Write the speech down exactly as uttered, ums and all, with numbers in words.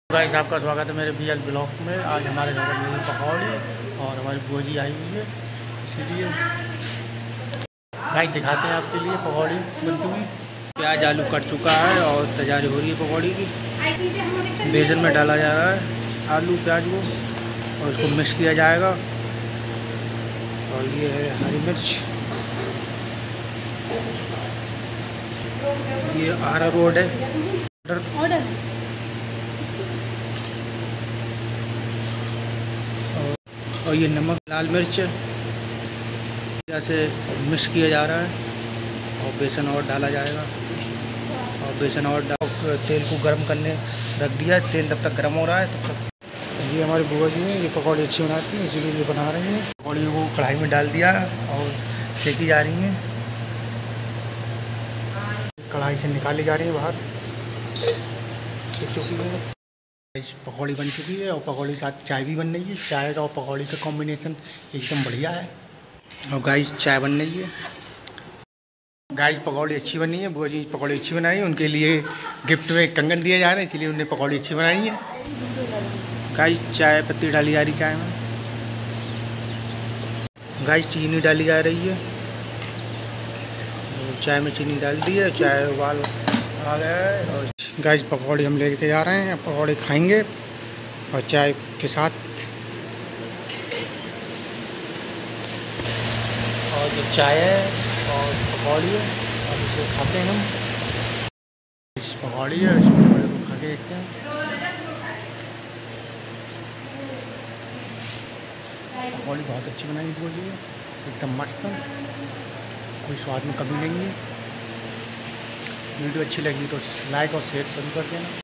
Guys, आपका स्वागत है मेरे बी एल ब्लॉक में। आज हमारे घर में मिली पकौड़ी और हमारी बुआ जी आई हुई है, इसीलिए गाइस दिखाते हैं आपके लिए पकौड़ी बनती हुई। प्याज आलू कट चुका है और तैयारी हो रही है पकौड़ी की। बेसन में डाला जा रहा है आलू प्याज को और इसको मिक्स किया जाएगा। और ये है हरी मिर्च, ये आरा रोड है और ये नमक लाल मिर्च जैसे मिक्स किया जा रहा है और बेसन और डाला जाएगा। और बेसन और डाल तेल को गर्म करने रख दिया। तेल तब तक गर्म हो रहा है तब तक ये हमारी बुआ जी हैं, ये पकौड़ी अच्छी बनाती हैं, इसीलिए ये बना रही हैं। पकौड़ी को कढ़ाई में डाल दिया और सेकी जा रही हैं। कढ़ाई से निकाली जा रही है बाहर, सेक चुकी है। पकौड़ी बन चुकी है और पकौड़ी के साथ चाय भी बन रही है। चाय का और पकौड़ी का कॉम्बिनेशन एकदम बढ़िया है। और गाइस चाय बन रही है। गाइस पकौड़ी अच्छी बनी है, बुआ जी पकौड़ी अच्छी बनाई है। उनके लिए गिफ्ट में कंगन दिए जा रहे हैं, इसलिए उन्हें पकौड़ी अच्छी बनाई है। गाइस चाय पत्ती डाली जा रही चाय में। गाइस चीनी डाली जा रही है, चाय में चीनी डाल दी है। चाय उबाल आ गया है। और गाइस पकौड़ी हम लेके जा रहे हैं, पकौड़े खाएंगे और चाय के साथ। और जो चाय है और पकौड़ी है और इसे खाते हैं हम। इस पकौड़ी है, इस पकौड़े को खा के देखते हैं। पकौड़ी बहुत अच्छी बनाई बुआ जी, एकदम मस्त, कोई स्वाद में कमी नहीं है। वीडियो अच्छी लगी तो लाइक और शेयर जरूर कर देना।